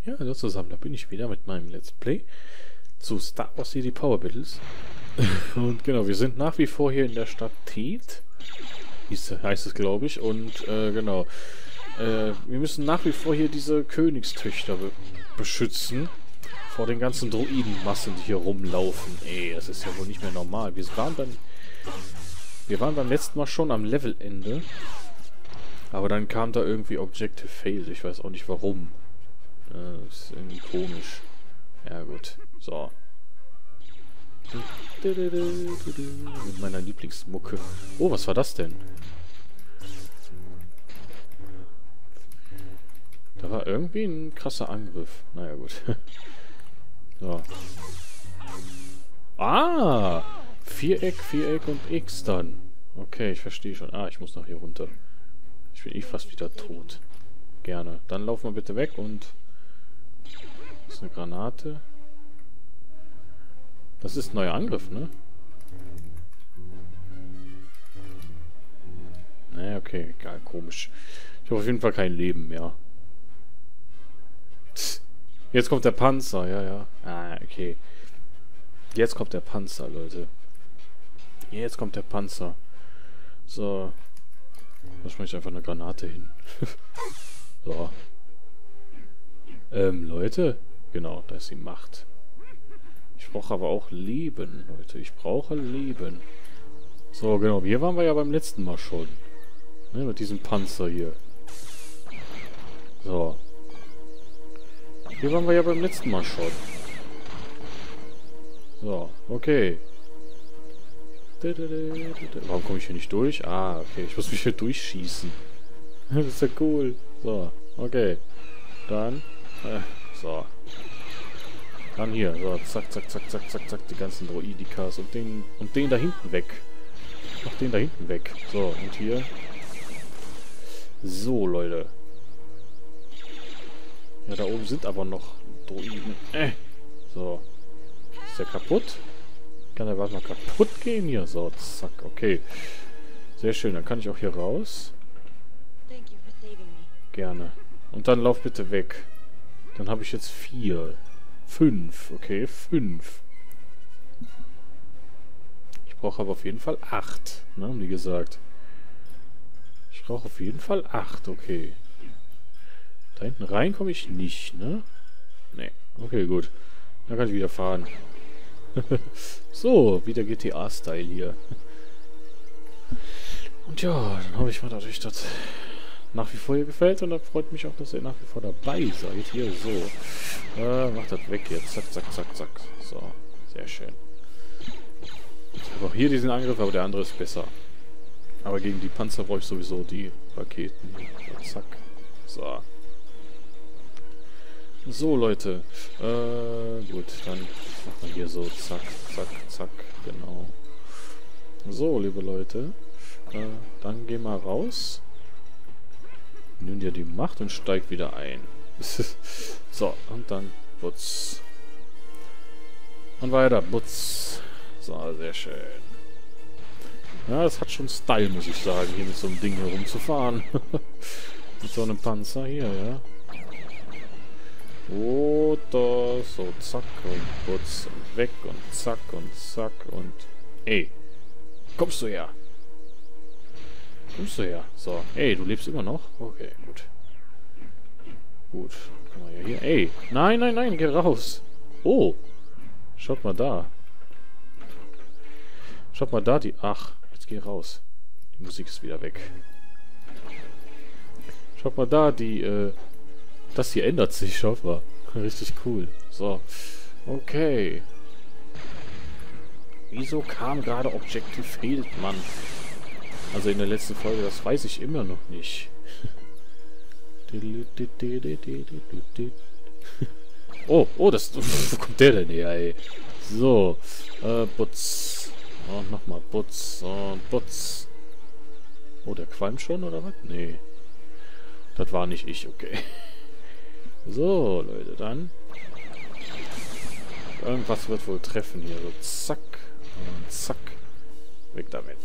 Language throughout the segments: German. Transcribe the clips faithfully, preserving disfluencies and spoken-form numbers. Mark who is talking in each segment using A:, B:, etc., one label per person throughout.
A: Ja, hallo zusammen, da bin ich wieder mit meinem Let's Play zu Star Wars Jedi Power Battles. Und genau, wir sind nach wie vor hier in der Stadt Theed, hieß, heißt es, glaube ich. Und äh, genau, äh, wir müssen nach wie vor hier diese Königstöchter be beschützen vor den ganzen Droidenmassen, die hier rumlaufen. Ey, das ist ja wohl nicht mehr normal. Wir waren beim, wir waren beim letzten Mal schon am Levelende. Aber dann kam da irgendwie Objective Failed. Ich weiß auch nicht warum. Ja, das ist irgendwie komisch. Ja gut. So. Mit meiner Lieblingsmucke. Oh, was war das denn? Da war irgendwie ein krasser Angriff. Naja gut. So. Ah! Viereck, Viereck und X dann. Okay, ich verstehe schon. Ah, ich muss noch hier runter. Ich bin eh fast wieder tot. Gerne. Dann laufen wir bitte weg und... Das ist eine Granate. Das ist ein neuer Angriff, ne? Naja, okay. Egal, komisch. Ich habe auf jeden Fall kein Leben mehr. Jetzt kommt der Panzer, ja, ja. Ah, okay. Jetzt kommt der Panzer, Leute. Jetzt kommt der Panzer. So. Da schmeiß ich einfach eine Granate hin. So. Ähm, Leute. Genau, da ist die Macht. Ich brauche aber auch Leben, Leute. Ich brauche Leben. So, genau. Hier waren wir ja beim letzten Mal schon. Ne, mit diesem Panzer hier. So. Hier waren wir ja beim letzten Mal schon. So, okay. Warum komme ich hier nicht durch? Ah, okay. Ich muss mich hier durchschießen. Das ist ja cool. So, okay. Dann, äh, so. Dann hier, so, zack, zack, zack, zack, zack, zack, die ganzen Droidikas und den, und den da hinten weg. Mach den da hinten weg. So, und hier. So, Leute. Ja, da oben sind aber noch Droiden. Äh. So. Ist der kaputt? Kann der was mal kaputt gehen hier? So, zack, okay. Sehr schön, dann kann ich auch hier raus. Gerne. Und dann lauf bitte weg. Dann habe ich jetzt vier. Fünf, okay, fünf. Ich brauche aber auf jeden Fall acht, ne, wie gesagt. Ich brauche auf jeden Fall acht, okay. Da hinten rein komme ich nicht, ne? Ne, okay, gut. Dann kann ich wieder fahren. So, wieder G T A-Style hier. Und ja, dann hoffe ich mal, dass euch das nach wie vor hier gefällt. Und dann freut mich auch, dass ihr nach wie vor dabei seid. Hier, so. Äh, macht das weg jetzt. Zack, zack, zack, zack. So, sehr schön. Ich habe auch hier diesen Angriff, aber der andere ist besser. Aber gegen die Panzer brauche ich sowieso die Raketen. So, zack. So. So, Leute. Äh, gut, dann machen wir hier so. Zack, zack, zack. Genau. So, liebe Leute. Äh, dann geh mal raus. Nimm dir die Macht und steig wieder ein. So, und dann Butz. Und weiter, Butz. So, sehr schön. Ja, das hat schon Style, muss ich sagen, hier mit so einem Ding herumzufahren. Mit so einem Panzer hier, ja. Oder so, zack und Butz und weg und zack und zack und... Ey, kommst du her? Kommst du her? So, ey, du lebst immer noch? Okay, gut. Gut, kann man ja hier... Ey, nein, nein, nein, geh raus. Oh, schaut mal da. Schaut mal da, die... Ach, jetzt geh raus. Die Musik ist wieder weg. Schaut mal da, die, äh... Das hier ändert sich, schaut mal. Richtig cool. So. Okay. Wieso kam gerade Objective Failed, Mann? Also in der letzten Folge, das weiß ich immer noch nicht. Oh, oh, das... Wo kommt der denn her, ey? So. Äh, Butz. Und nochmal Butz. Und Butz. Oh, der qualmt schon, oder was? Nee. Das war nicht ich, okay. So, Leute, dann. Irgendwas wird wohl treffen hier. So, zack. Und zack. Weg damit.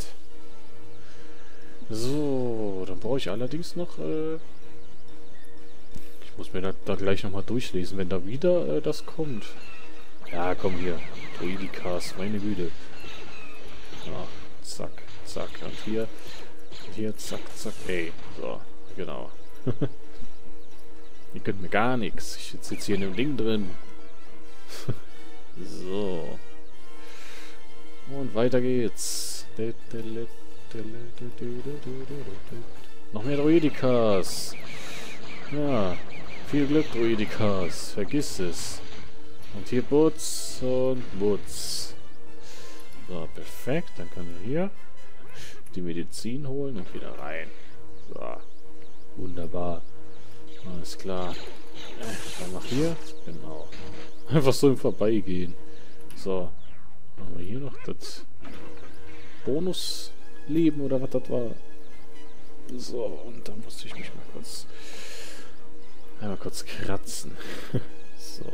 A: So, dann brauche ich allerdings noch, äh, Ich muss mir da, da gleich nochmal durchlesen, wenn da wieder äh, das kommt. Ja, komm hier. Druidikas, meine Güte. Ja, zack, zack. Und hier, und hier, zack, zack. Ey, so, genau. Ihr könnt mir gar nichts. Ich sitze hier in dem Ding drin. So. Und weiter geht's. Noch mehr Druidikas. Ja. Viel Glück, Druidikas. Vergiss es. Und hier Butz und Butz. So, perfekt. Dann können wir hier die Medizin holen und wieder rein. So. Wunderbar. Alles klar. Dann mach hier. Genau. Einfach so im Vorbeigehen. So. Haben wir hier noch das Bonusleben oder was das war. So, und dann musste ich mich mal kurz einmal kurz kratzen. So.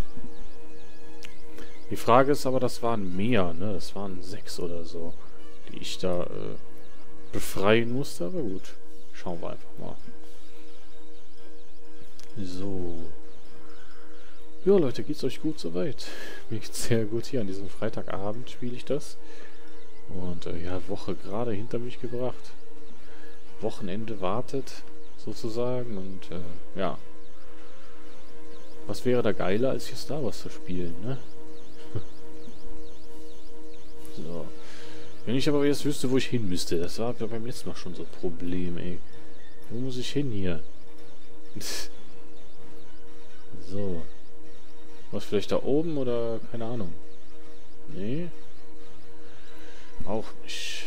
A: Die Frage ist aber, das waren mehr, ne? Das waren sechs oder so, die ich da äh, befreien musste, aber gut. Schauen wir einfach mal. So. Ja, Leute, geht's euch gut soweit? Mir geht's sehr gut hier. An diesem Freitagabend spiele ich das. Und äh, ja, Woche gerade hinter mich gebracht. Wochenende wartet, sozusagen. Und äh, ja. Was wäre da geiler, als hier Star Wars zu spielen, ne? So. Wenn ich aber jetzt wüsste, wo ich hin müsste. Das war beim letzten Mal schon so ein Problem, ey. Wo muss ich hin hier? So. Was, vielleicht da oben oder keine Ahnung? Nee. Auch nicht.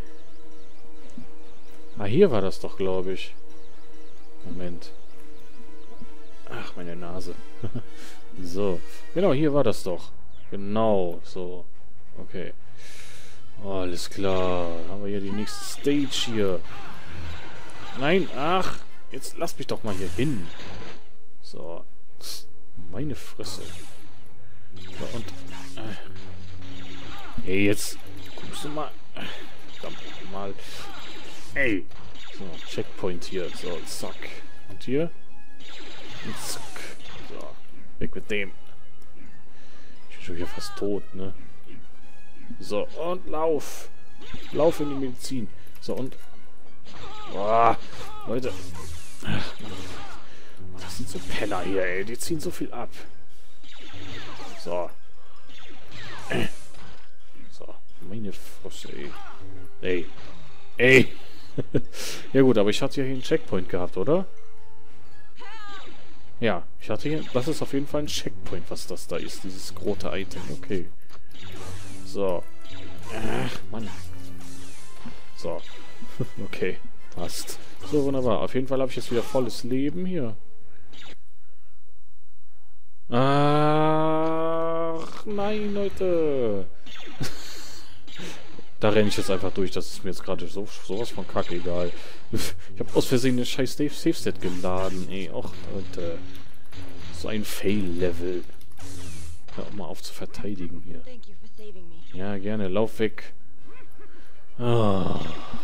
A: Ah, hier war das doch, glaube ich. Moment. Ach, meine Nase. So. Genau, hier war das doch. Genau, so. Okay. Oh, alles klar. Dann haben wir hier die nächste Stage hier. Nein, ach. Jetzt lass mich doch mal hier hin. So. Meine Fresse. So, und... Äh, hey, jetzt... Guckst du mal... Verdammt mal... Ey! So, Checkpoint hier. So, zack. Und hier? Und zack. So. Weg mit dem. Ich bin schon wieder fast tot, ne? So, und lauf. Lauf in die Medizin. So, und... Boah, Leute. Ach, das sind so Penner hier, ey. Die ziehen so viel ab. So. Äh. So, meine Fresse, ey. Ey. Ey. Ja gut, aber ich hatte ja hier einen Checkpoint gehabt, oder? Ja, ich hatte hier... Das ist auf jeden Fall ein Checkpoint, was das da ist. Dieses rote Item. Okay. So. Ach, Mann. So. Okay. Passt. So, wunderbar. Auf jeden Fall habe ich jetzt wieder volles Leben hier. Ach, nein, Leute. Da renne ich jetzt einfach durch. Das ist mir jetzt gerade so, sowas von kacke egal. Ich habe aus Versehen den scheiß Safe-Set geladen. Ey, auch, Leute. So ein Fail-Level. Hör mal auf zu verteidigen hier. Ja, gerne. Lauf weg. Ah.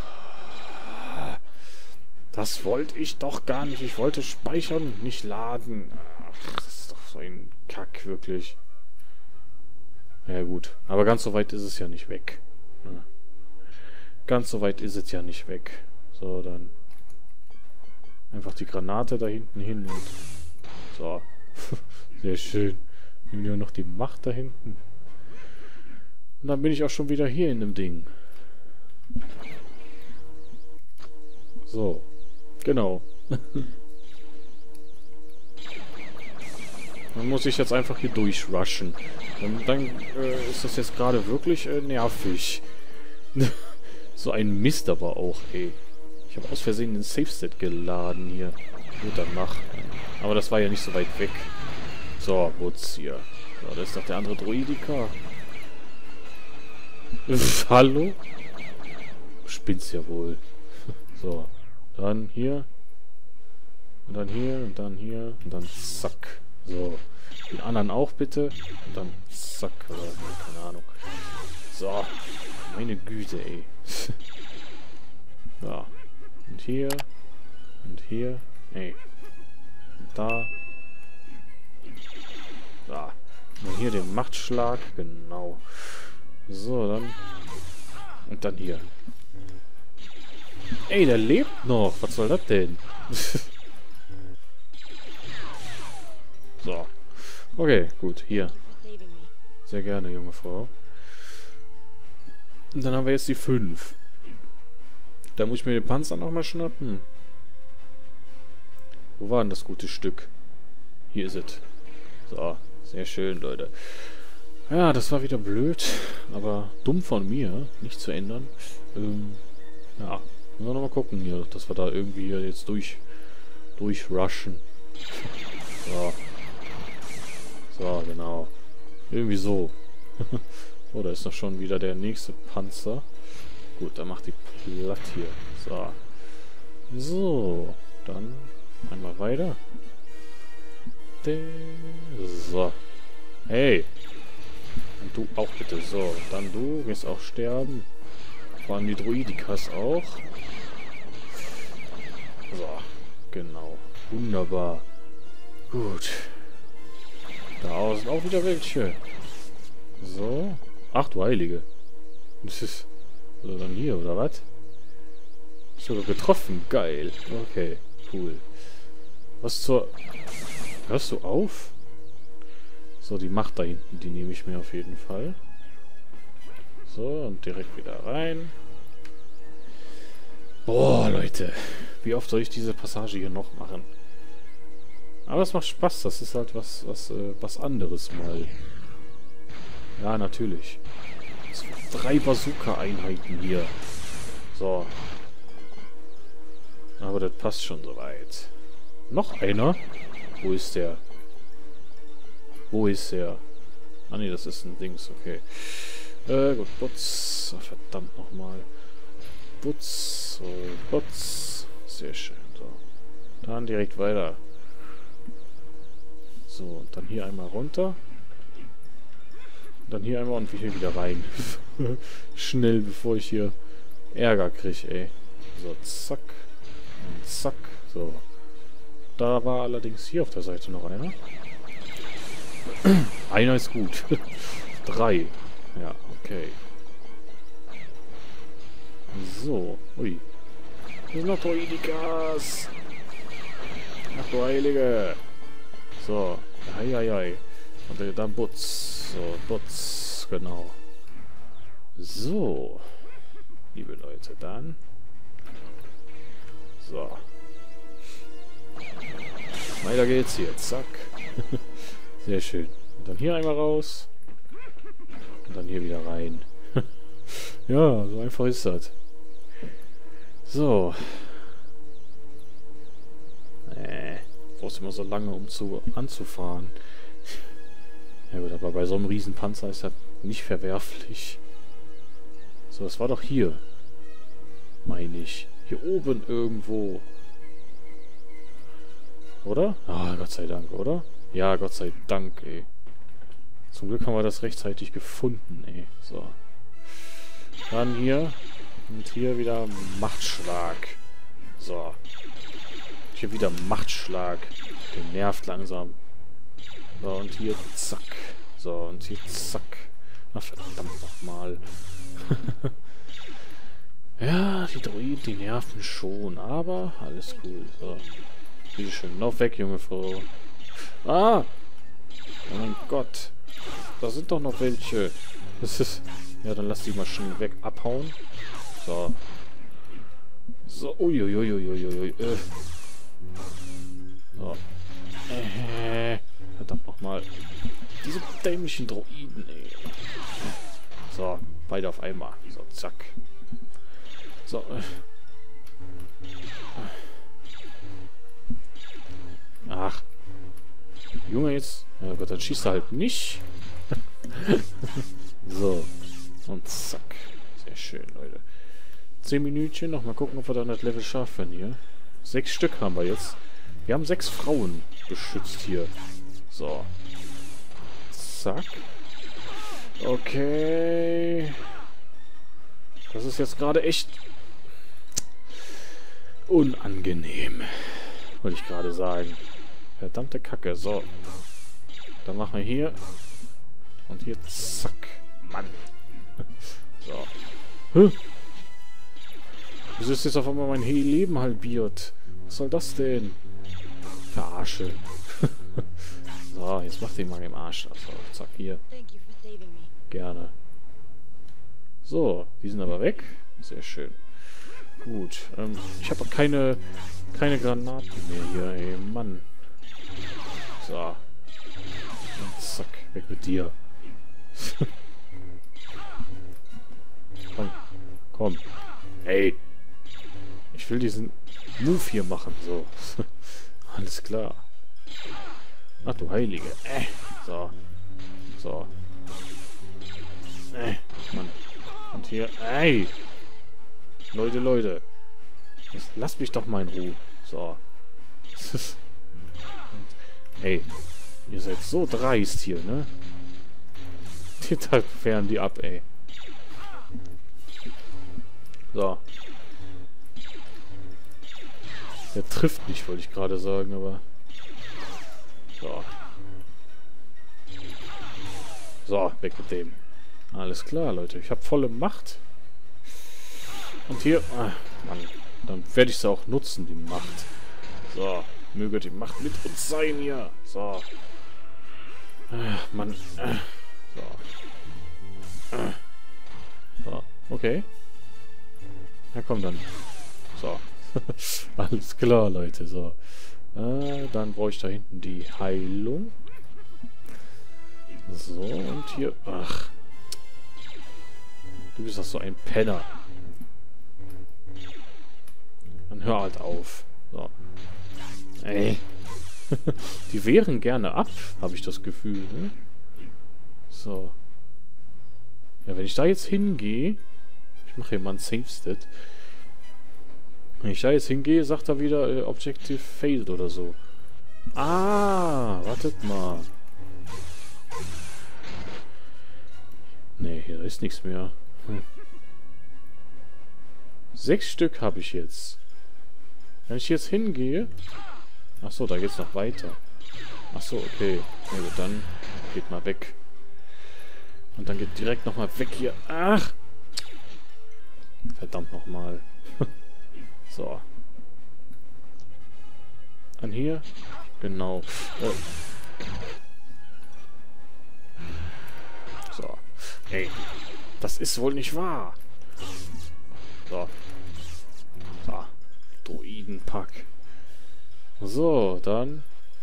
A: Das wollte ich doch gar nicht. Ich wollte speichern und nicht laden. Ach, das ist doch so ein Kack, wirklich. Ja gut. Aber ganz so weit ist es ja nicht weg. Ja. Ganz so weit ist es ja nicht weg. So, dann einfach die Granate da hinten hin und so. Sehr schön. Nehmen wir noch die Macht da hinten. Und dann bin ich auch schon wieder hier in dem Ding. So. Genau. Dann muss ich jetzt einfach hier durchrushen. Und dann äh, ist das jetzt gerade wirklich äh, nervig. So ein Mist aber auch, ey. Ich habe aus Versehen den Safe-Set geladen hier. Gut, dann mach. Aber das war ja nicht so weit weg. So, Wutz hier. So, da ist doch der andere Druidika. Hallo? Du spinnst ja wohl. So. Dann hier. Und dann hier. Und dann hier. Und dann zack. So. Den anderen auch bitte. Und dann zack. Oder keine Ahnung. So. Meine Güte, ey. Ja. Und hier. Und hier. Ey. Und da. Da. Und hier den Machtschlag. Genau. So, dann. Und dann hier. Ey, der lebt noch. Was soll das denn? So. Okay, gut. Hier. Sehr gerne, junge Frau. Und dann haben wir jetzt die fünf. Da muss ich mir den Panzer nochmal schnappen. Wo war denn das gute Stück? Hier ist es. So, sehr schön, Leute. Ja, das war wieder blöd, aber dumm von mir, nicht zu ändern. Ähm, ja, müssen wir nochmal gucken hier, dass wir da irgendwie hier jetzt durch, durchrushen. So. So, genau. Irgendwie so. Oh, da ist noch schon wieder der nächste Panzer. Gut, dann macht die platt hier. So. So, dann einmal weiter. So. Hey. Und du auch bitte. So, dann du gehst auch sterben. Vor allem die Druidikas auch. So, genau. Wunderbar. Gut. Da sind auch wieder welche. So. Ach du Heilige. Das ist... Oder dann hier, oder was? Sogar getroffen. Geil. Okay, cool. Was zur... Hörst du auf? So, die Macht da hinten, die nehme ich mir auf jeden Fall. So, und direkt wieder rein. Boah, Leute. Wie oft soll ich diese Passage hier noch machen? Aber es macht Spaß. Das ist halt was, was, äh, was anderes mal. Ja, natürlich. So, drei Bazooka-Einheiten hier. So. Aber das passt schon soweit. Noch einer? Wo ist der? Wo ist der? Ah ne, das ist ein Dings, okay. Äh, gut, Butz. Oh, verdammt nochmal. Butz. So, Butz. Sehr schön, so. Dann direkt weiter. So, und dann hier einmal runter. Und dann hier einmal und hier wieder rein. Schnell, bevor ich hier Ärger kriege, ey. So, zack. Und zack. So. Da war allerdings hier auf der Seite noch einer. Einer ist gut. Drei. Ja, okay. So. Ui. Hier sind noch Druidikas. Ach du Heilige. So. Hei, hei, hei. Und dann Butz. So, Butz. Genau. So. Liebe Leute, dann. So. Weiter geht's hier. Zack. Sehr schön. Und dann hier einmal raus. Und dann hier wieder rein. Ja, so einfach ist das. So. Äh. Brauchst immer so lange, um zu anzufahren. Ja gut, aber bei so einem Riesenpanzer ist das nicht verwerflich. So, das war doch hier. Meine ich. Hier oben irgendwo. Oder? Ah, Gott sei Dank, oder? Ja, Gott sei Dank, ey. Zum Glück haben wir das rechtzeitig gefunden, ey. So. Dann hier. Und hier wieder Machtschlag. So. Hier wieder Machtschlag. Der nervt langsam. So, und hier zack. So, und hier zack. Ach, verdammt nochmal. Ja, die Druiden, die nerven schon. Aber alles cool. So. Bitte schön. Lauf weg, junge Frau. Ah! Oh mein Gott. Da sind doch noch welche. Das ist... Ja, dann lass die mal schnell weg abhauen. So. So. Uiuiuiuiui. Äh. So. Äh. Verdammt nochmal. Diese dämlichen Droiden, ey. So. Beide auf einmal. So, zack. So. Ach. Junge, jetzt... Ja Gott, dann schießt er halt nicht. So. Und zack. Sehr schön, Leute. Zehn Minütchen. Noch mal gucken, ob wir dann das Level schaffen hier. Sechs Stück haben wir jetzt. Wir haben sechs Frauen beschützt hier. So. Zack. Okay. Das ist jetzt gerade echt unangenehm. Wollte ich gerade sagen. Verdammte Kacke. So. Dann machen wir hier. Und hier. Zack. Mann. So. Huh. Wieso ist jetzt auf einmal mein Leben halbiert? Was soll das denn? Verarsche. So, jetzt macht den mal im Arsch. Also, zack, hier. Gerne. So, die sind aber weg. Sehr schön. Gut. Ähm, ich habe keine, keine Granaten mehr hier, ey. Mann. So. Und zack, weg mit dir. Komm. Komm. Hey. Ich will diesen Move hier machen. So. Alles klar. Ach du Heilige. Äh. So. So. Äh. Mann. Und hier. Ey. Leute, Leute. Jetzt lasst mich doch mal in Ruhe. So. Ey. Ihr seid so dreist hier, ne? Die da fern die ab, ey. So. Der trifft nicht, wollte ich gerade sagen, aber... So. So, weg mit dem. Alles klar, Leute. Ich habe volle Macht. Und hier... Ah, Mann. Dann werde ich sie auch nutzen, die Macht. So. Möge die Macht mit uns sein hier. So. Ah, Mann. Ah. So. Ah. So. Okay. Na komm dann. So. Alles klar, Leute. So. Äh, dann brauche ich da hinten die Heilung. So, und hier... Ach. Du bist doch so ein Penner. Dann hör halt auf. So. Ey. Die wehren gerne ab, habe ich das Gefühl, ne? So. Ja, wenn ich da jetzt hingehe... Ich mache hier mal ein Save-Stat. Wenn ich da jetzt hingehe, sagt er wieder äh, Objective Failed oder so. Ah, wartet mal. Nee, hier ist nichts mehr. Hm. Sechs Stück habe ich jetzt. Wenn ich jetzt hingehe... Achso, da geht's noch weiter. Achso, okay. Na gut, dann geht mal weg. Und dann geht direkt nochmal weg hier. Ach! Verdammt nochmal. So. An hier? Genau. Oh. So. Ey. Das ist wohl nicht wahr. So. So. Druidenpack. So, dann.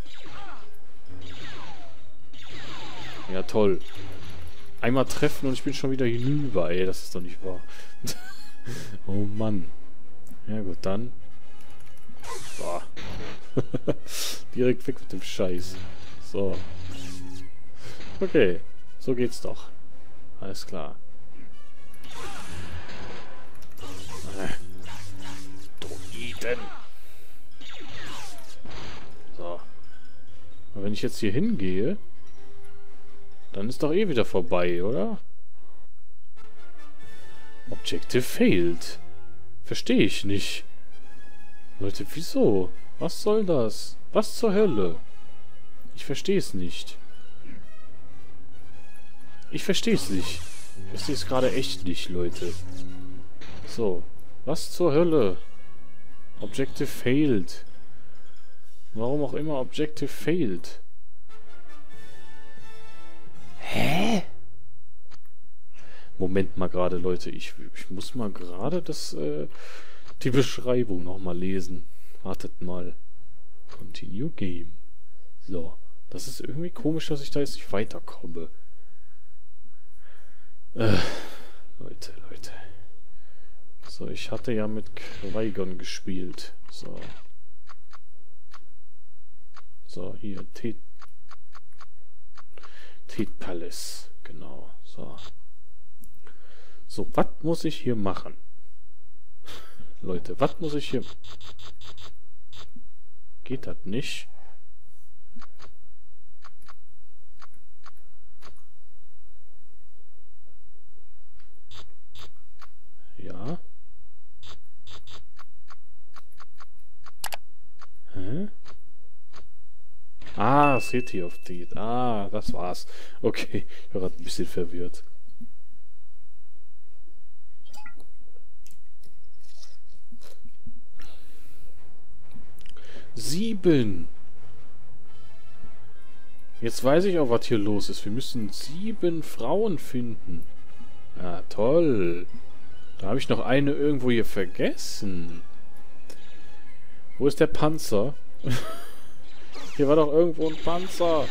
A: Ja, toll. Einmal treffen und ich bin schon wieder hinüber, ey. Das ist doch nicht wahr. Oh Mann. Ja gut, dann. So. Direkt weg mit dem Scheiß. So. Okay. So geht's doch. Alles klar. Äh. Druiden. So. Und wenn ich jetzt hier hingehe, dann ist doch eh wieder vorbei, oder? Objective failed. Verstehe ich nicht. Leute, wieso? Was soll das? Was zur Hölle? Ich verstehe es nicht. Ich verstehe es nicht. Ich verstehe es gerade echt nicht, Leute. So. Was zur Hölle? Objective failed. Warum auch immer Objective failed. Hä? Moment mal gerade, Leute. Ich, ich muss mal gerade das, äh, die Beschreibung nochmal lesen. Wartet mal. Continue Game. So. Das ist irgendwie komisch, dass ich da jetzt nicht weiterkomme. Äh, Leute, Leute. So, ich hatte ja mit Qui-Gon gespielt. So. So, hier. Tet Tet Palace. Genau. So. So, was muss ich hier machen? Leute, was muss ich hier... Geht das nicht? Ja. Hä? Ah, City of Death. Ah, das war's. Okay, ich war gerade ein bisschen verwirrt. Sieben. Jetzt weiß ich auch, was hier los ist. Wir müssen sieben Frauen finden. Ah, toll. Da habe ich noch eine irgendwo hier vergessen. Wo ist der Panzer? Hier war doch irgendwo ein Panzer.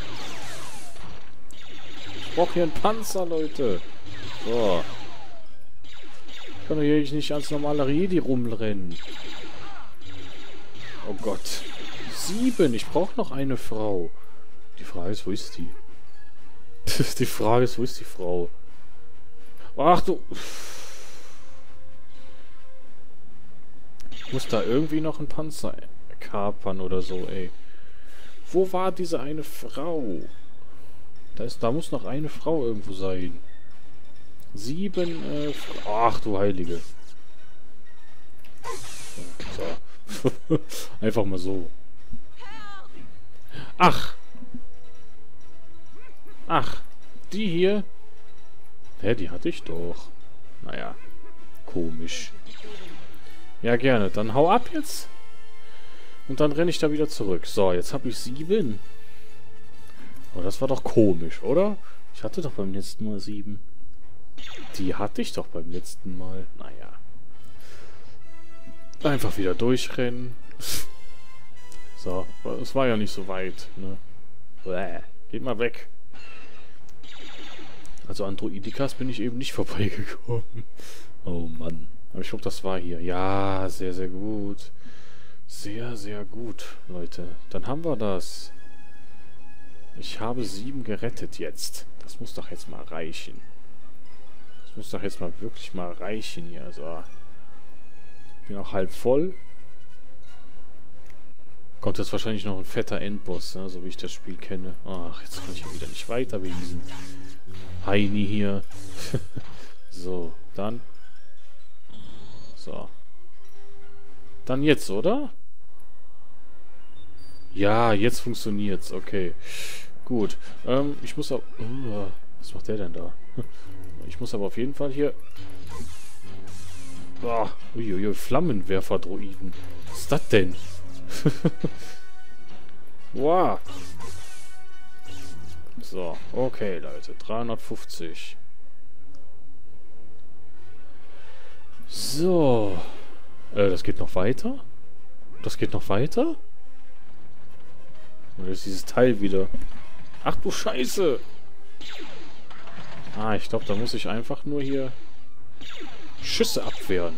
A: Ich brauche hier einen Panzer, Leute. So. Ich kann doch hier nicht als normaler Jedi rumrennen. Oh Gott. Sieben. Ich brauche noch eine Frau. Die Frage ist, wo ist die? Die Frage ist, wo ist die Frau? Ach du... Ich muss da irgendwie noch einen Panzer kapern oder so, ey. Wo war diese eine Frau? Da ist, da muss noch eine Frau irgendwo sein. Sieben, äh... Ach du Heilige. So. Einfach mal so. Ach! Ach, die hier? Hä, die hatte ich doch. Naja, komisch. Ja, gerne. Dann hau ab jetzt. Und dann renne ich da wieder zurück. So, jetzt habe ich sieben. Aber das war doch komisch, oder? Ich hatte doch beim letzten Mal sieben. Die hatte ich doch beim letzten Mal. Naja. Einfach wieder durchrennen. So, es war ja nicht so weit, ne? Bäh. Geht mal weg. Also Androidikas bin ich eben nicht vorbeigekommen. Oh Mann. Aber ich glaube, das war hier. Ja, sehr, sehr gut. Sehr, sehr gut, Leute. Dann haben wir das. Ich habe sieben gerettet jetzt. Das muss doch jetzt mal reichen. Das muss doch jetzt mal wirklich mal reichen hier. So. Bin auch halb voll. Kommt jetzt wahrscheinlich noch ein fetter Endboss, ne? So wie ich das Spiel kenne. Ach, jetzt kann ich ja wieder nicht weiter wie diesen Heini hier. So, dann. So. Dann jetzt, oder? Ja, jetzt funktioniert's. Okay. Gut. Ähm, ich muss auch... Oh, was macht der denn da? Ich muss aber auf jeden Fall hier... Oh, uiuiui, Flammenwerfer-Droiden. Was ist das denn? Wow. So, okay, Leute. dreihundertfünfzig. So. Äh, das geht noch weiter? Das geht noch weiter? Oder ist dieses Teil wieder? Ach du Scheiße! Ah, ich glaube, da muss ich einfach nur hier Schüsse abwehren.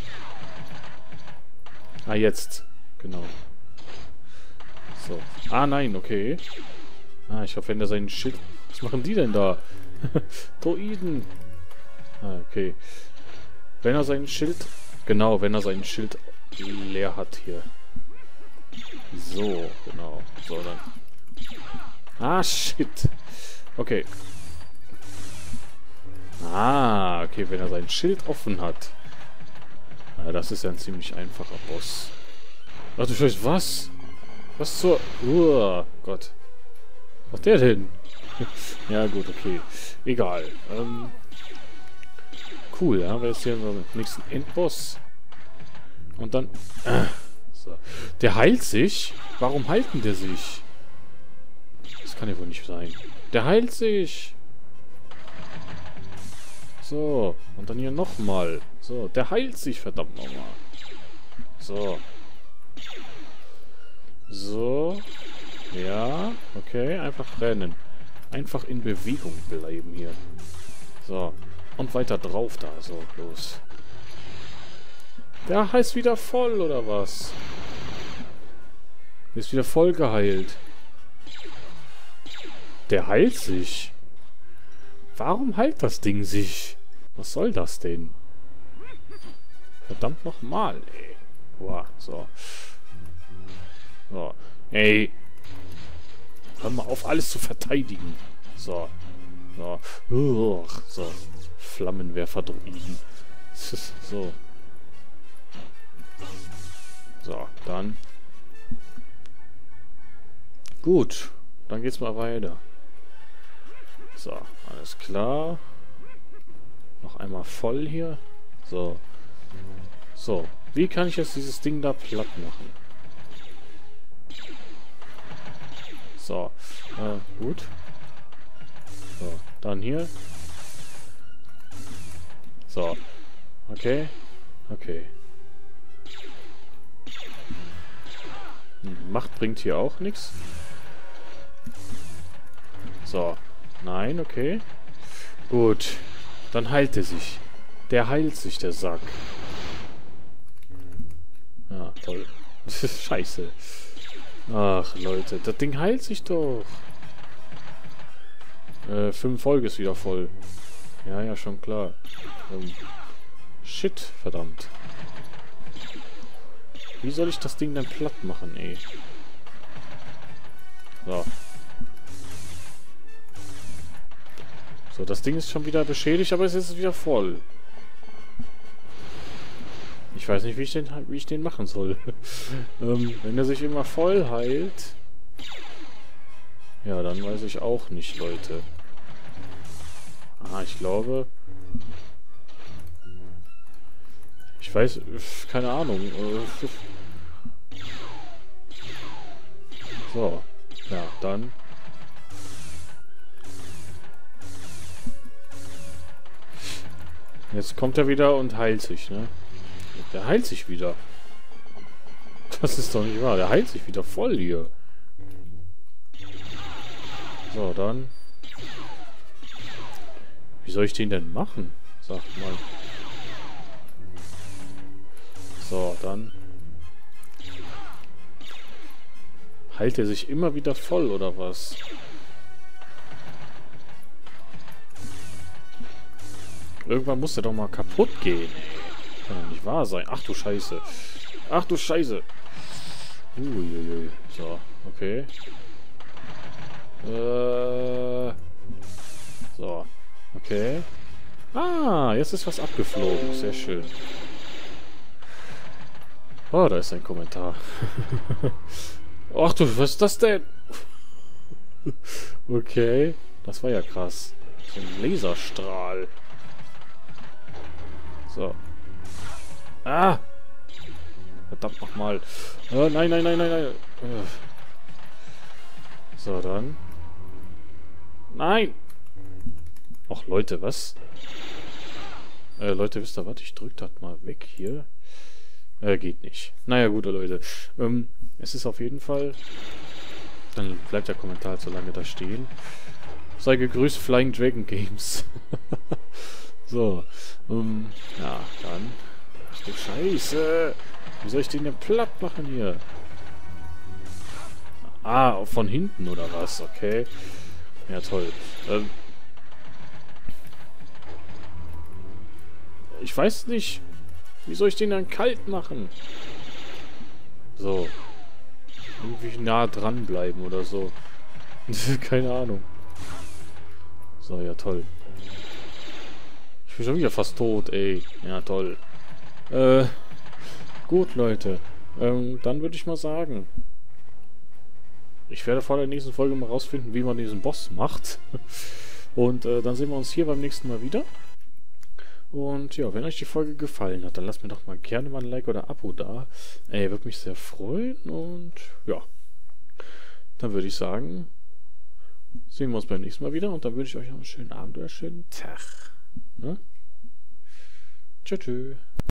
A: Ah, jetzt. Genau. So. Ah, nein, okay. Ah, ich hoffe, wenn er seinen Schild... Was machen die denn da? Droiden. Ah, okay. Wenn er seinen Schild... Genau, wenn er seinen Schild leer hat hier. So, genau. So, dann... Ah, shit. Okay. Ah, okay, wenn er sein Schild offen hat. Ja, das ist ja ein ziemlich einfacher Boss. Ach du Scheiße, was? Was zur... Oh Gott. Was macht der denn? Ja gut, okay. Egal. Ähm, cool, ja. Wir jetzt hier den nächsten Endboss. Und dann... Äh, so. Der heilt sich? Warum heilt denn der sich? Das kann ja wohl nicht sein. Der heilt sich! So. Und dann hier nochmal. So. Der heilt sich, verdammt nochmal. So. So. Ja. Okay. Einfach rennen. Einfach in Bewegung bleiben hier. So. Und weiter drauf da. So. Los. Der heißt wieder voll, oder was? Ist wieder voll geheilt. Der heilt sich. Warum heilt das Ding sich? Was soll das denn? Verdammt nochmal, ey. Boah, so. So. Ey. Hör mal auf, alles zu verteidigen. So. So. Uch, so. Flammenwerfer-Droiden. So. So, dann. Gut. dann geht's mal weiter. So, alles klar. Noch einmal voll hier. So. So. Wie kann ich jetzt dieses Ding da platt machen? So. Äh, gut. So. Dann hier. So. Okay. Okay. Hm, Macht bringt hier auch nichts. So. Nein, okay. Gut. Dann heilt er sich. Der heilt sich, der Sack. Ja, toll. Scheiße. Ach, Leute. Das Ding heilt sich doch. Äh, fünf Folge ist wieder voll. Ja, ja, schon klar. Ähm, shit, verdammt. Wie soll ich das Ding denn platt machen, ey? So. So, das Ding ist schon wieder beschädigt, aber es ist wieder voll. Ich weiß nicht, wie ich den, wie ich den machen soll. ähm, wenn er sich immer voll heilt... Ja, dann weiß ich auch nicht, Leute. Ah, ich glaube... Ich weiß... Keine Ahnung. So. Ja, dann... Jetzt kommt er wieder und heilt sich, ne? Der heilt sich wieder. Das ist doch nicht wahr. Der heilt sich wieder voll hier. So, dann... Wie soll ich den denn machen? Sagt mal. So, dann... Heilt er sich immer wieder voll, oder was? Irgendwann muss der doch mal kaputt gehen. Kann doch nicht wahr sein. Ach du Scheiße. Ach du Scheiße. Uiuiui. So, okay. Äh. So. Okay. Ah, jetzt ist was abgeflogen. Sehr schön. Oh, da ist ein Kommentar. Ach du, was ist das denn? Okay. Das war ja krass. So ein Laserstrahl. So. Ah! Verdammt nochmal. Oh, nein, nein, nein, nein, nein. So, dann. Nein! Ach, Leute, was? Äh, Leute, wisst ihr was? Ich drück das mal weg hier. Äh, geht nicht. Naja, gut, Leute. Ähm, es ist auf jeden Fall... Dann bleibt der Kommentar so lange da stehen. Sei gegrüßt, Flying Dragon Games. So, ähm, ja, dann... Ach du Scheiße! Wie soll ich den denn platt machen hier? Ah, von hinten oder was? Okay. Ja, toll. Ähm, ich weiß nicht. Wie soll ich den dann kalt machen? So. Irgendwie nah dran bleiben oder so. Keine Ahnung. So, ja, toll. Ich bin schon wieder fast tot, ey. Ja, toll. Äh, gut, Leute. Ähm, dann würde ich mal sagen, ich werde vor der nächsten Folge mal rausfinden, wie man diesen Boss macht. Und äh, dann sehen wir uns hier beim nächsten Mal wieder. Und ja, wenn euch die Folge gefallen hat, dann lasst mir doch mal gerne mal ein Like oder ein Abo da. Ey, würde mich sehr freuen. Und ja, dann würde ich sagen, sehen wir uns beim nächsten Mal wieder. Und dann wünsche ich euch noch einen schönen Abend oder einen schönen Tag. Ne? Tschüss. Tschüss.